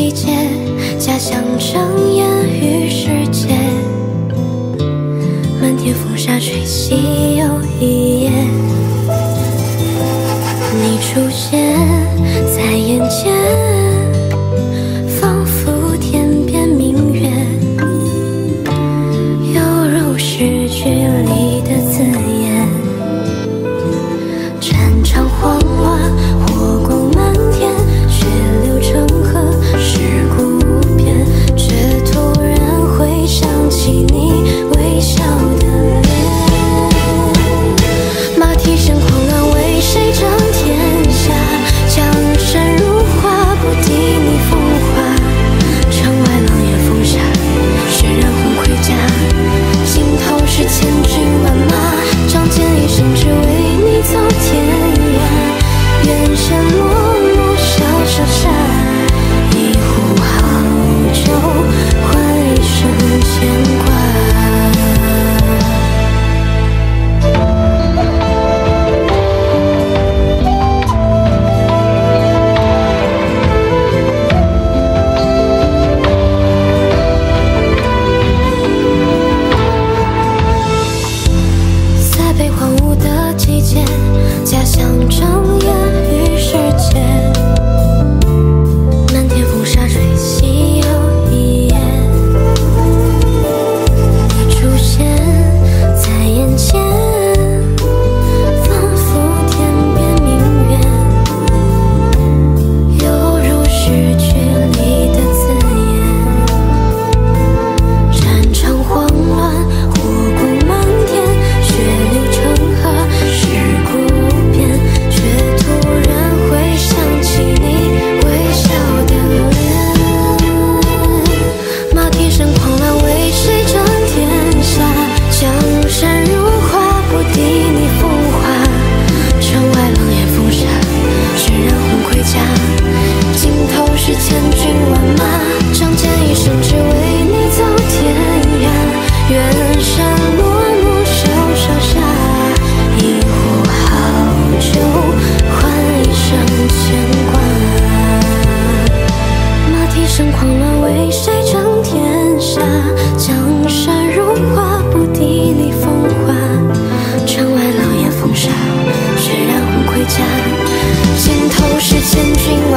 季节，家乡正烟雨世界，漫天风沙吹熄又一夜。你出现在眼前，仿佛天边明月，犹如诗句里的字眼。战场慌乱，火光漫天，血流成河，尸骨无边，却突然回想起你微笑的脸。马蹄声狂乱，为谁争天下？江山如画，不敌你风华。城外狼烟风沙，血染红盔甲，尽头是千军万马。仗剑一生，只为你走天涯。远山落幕，萧萧下，一壶好酒，换一生牵挂。在被荒芜的季节，家乡正烟雨世界，漫天风沙吹熄又一夜。你出现在眼前，仿佛天边明月，犹如诗句里的字眼。战场慌乱，火光漫天，血流成河，尸骨无边，却突然回想起你微笑的脸。马蹄声狂乱，为谁争天下？江山如画，不敌你风华。城外狼烟风沙，血染红盔甲，尽头是千军万马。仗剑一生，只为你走天涯。远山落幕，萧萧下，一壶好酒，换一生牵挂。马蹄声狂乱，为谁争天下？江山如画，不敌你风华。城外狼烟风沙，血染红盔甲，尽头是千军